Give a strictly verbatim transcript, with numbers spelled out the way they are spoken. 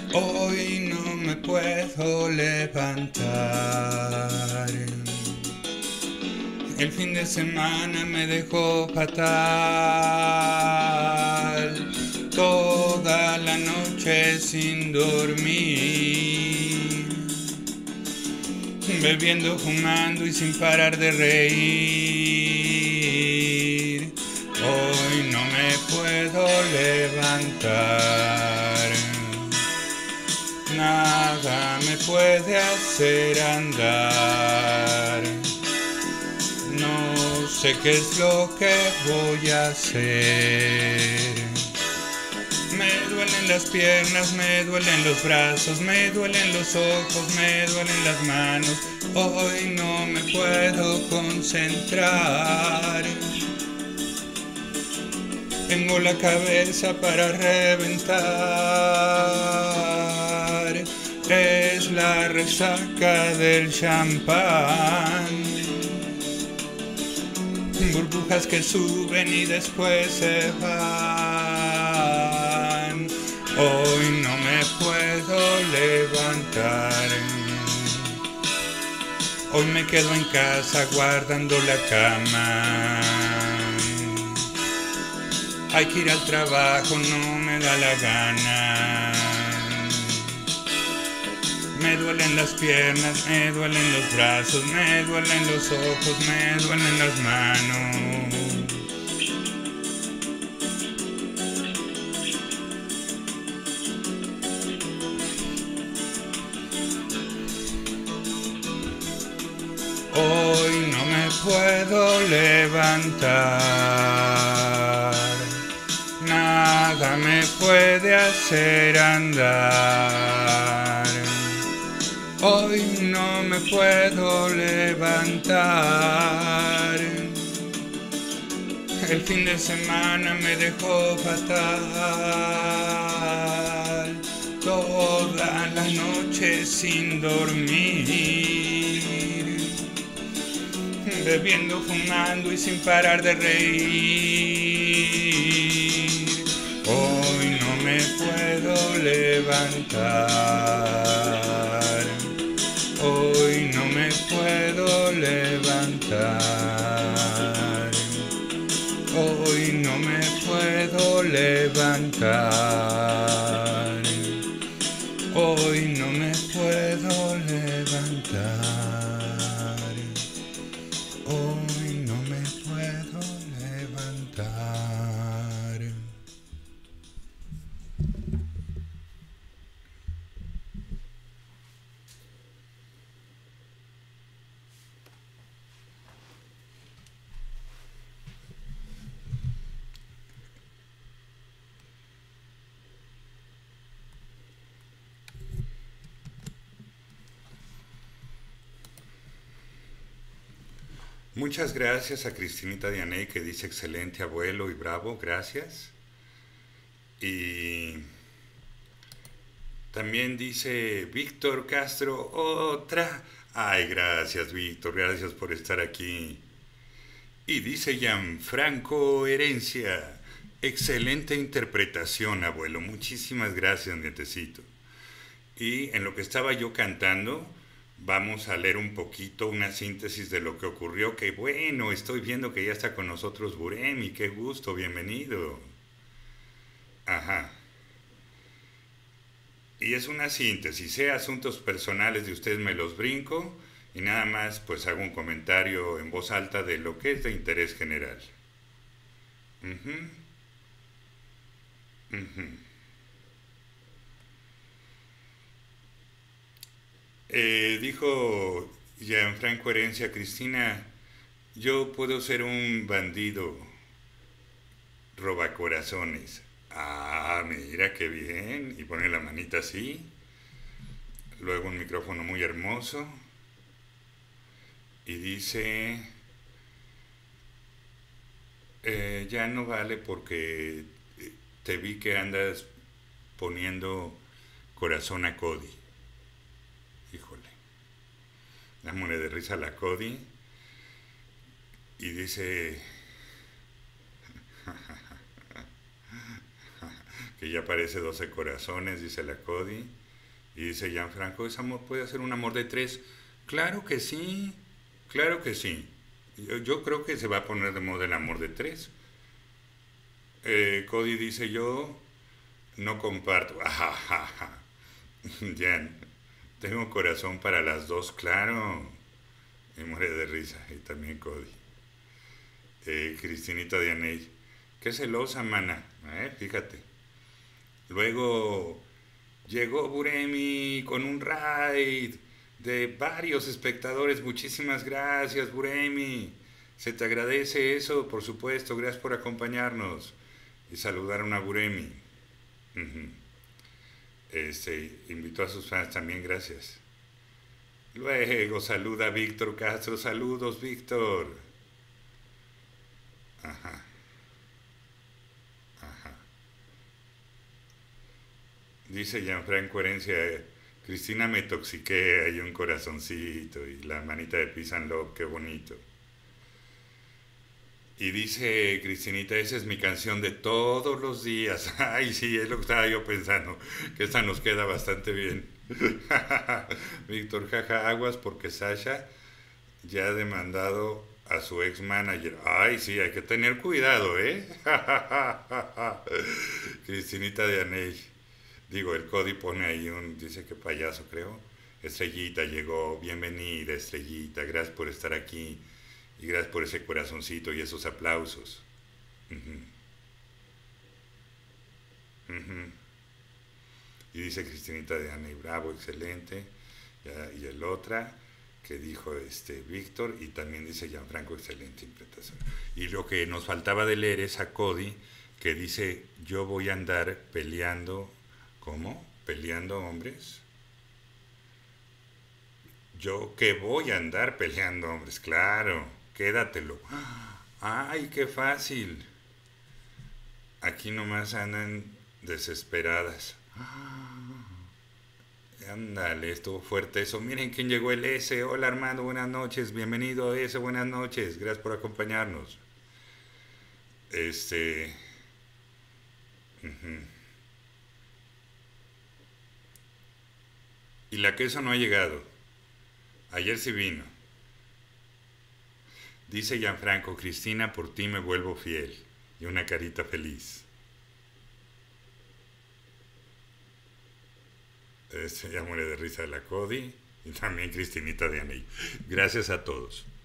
Hoy no me puedo levantar. El fin de semana me dejó fatal. Toda la noche sin dormir, bebiendo, fumando y sin parar de reír. Hoy no me puedo levantar. Nada me puede hacer andar. No sé qué es lo que voy a hacer. Me duelen las piernas, me duelen los brazos, me duelen los ojos, me duelen las manos. Hoy no me puedo concentrar. Tengo la cabeza para reventar. Es la resaca del champán. Burbujas que suben y después se van. Hoy no me puedo levantar. Hoy me quedo en casa guardando la cama. Hay que ir al trabajo, no me da la gana. Me duelen las piernas, me duelen los brazos, me duelen los ojos, me duelen las manos. Hoy no me puedo levantar. Nada me puede hacer andar. Hoy no me puedo levantar. El fin de semana me dejó fatal. Toda la noche sin dormir, bebiendo, fumando y sin parar de reír. Hoy no me puedo levantar. Hoy no me puedo levantar. Hoy no me puedo levantar. Hoy no me puedo levantar. Hoy no me puedo levantar. Muchas gracias a Cristinita Dianey, que dice excelente abuelo y bravo, gracias. Y también dice Víctor Castro, otra. Ay, gracias Víctor, gracias por estar aquí. Y dice Gianfranco Herencia, excelente interpretación, abuelo, muchísimas gracias, nietecito. Y en lo que estaba yo cantando, vamos a leer un poquito una síntesis de lo que ocurrió. Que bueno, estoy viendo que ya está con nosotros Buremi, qué gusto, bienvenido. Ajá. Y es una síntesis, ¿eh? Asuntos personales de ustedes me los brinco y nada más pues hago un comentario en voz alta de lo que es de interés general. Uh-huh. Uh-huh. Eh, dijo Gianfranco Herencia, Cristina, yo puedo ser un bandido robacorazones. Ah, mira qué bien. Y pone la manita así. Luego un micrófono muy hermoso. Y dice, eh, ya no vale porque te vi que andas poniendo corazón a Cody. Híjole. Dámosle de risa a la Cody. Y dice que Y ya aparece doce corazones, dice la Cody. Y dice Gianfranco, ¿ese amor puede ser un amor de tres? Claro que sí, claro que sí. Yo, yo creo que se va a poner de moda el amor de tres. Eh, Cody dice, yo no comparto. Ajajaja. Jan, tengo corazón para las dos, claro. Y muere de risa. Y también Cody. Eh, Cristinita Dianey, qué celosa, mana. Eh, fíjate. Luego llegó Buremi con un raid de varios espectadores. Muchísimas gracias, Buremi. Se te agradece eso, por supuesto. Gracias por acompañarnos. Y saludaron a Buremi. Uh-huh. Este, invitó a sus fans también, gracias. Luego saluda a Víctor Castro. Saludos, Víctor. Ajá. Ajá. Dice Gianfranco Herencia, Cristina me toxiquea y un corazoncito y la manita de Peace and Love, qué bonito. Y dice Cristinita, esa es mi canción de todos los días. Ay, sí, es lo que estaba yo pensando, que esta nos queda bastante bien. Víctor, jaja, aguas porque Sasha ya ha demandado a su ex manager. Ay, sí, hay que tener cuidado, ¿eh? Cristinita de Aney. Digo, el Cody pone ahí un, dice que payaso, creo. Estrellita llegó, bienvenida, Estrellita, gracias por estar aquí. Y gracias por ese corazoncito y esos aplausos. Uh-huh. Uh-huh. Y dice Cristinita de Ana y Bravo, excelente. Ya, y el otra que dijo este Víctor, y también dice Gianfranco, excelente interpretación. Y lo que nos faltaba de leer es a Cody, que dice, yo voy a andar peleando, ¿cómo? ¿Peleando hombres? Yo que voy a andar peleando hombres, claro. Quédatelo. ¡Ay, qué fácil! Aquí nomás andan desesperadas. Ándale, estuvo fuerte eso. Miren quién llegó, el S. Hola Armando, buenas noches. Bienvenido S, buenas noches. Gracias por acompañarnos. Este... Uh-huh. Y la queso no ha llegado. Ayer sí vino. Dice Gianfranco, Cristina, por ti me vuelvo fiel. Y una carita feliz. Este, ya muere de risa de la Cody. Y también Cristinita de Aney. Gracias a todos.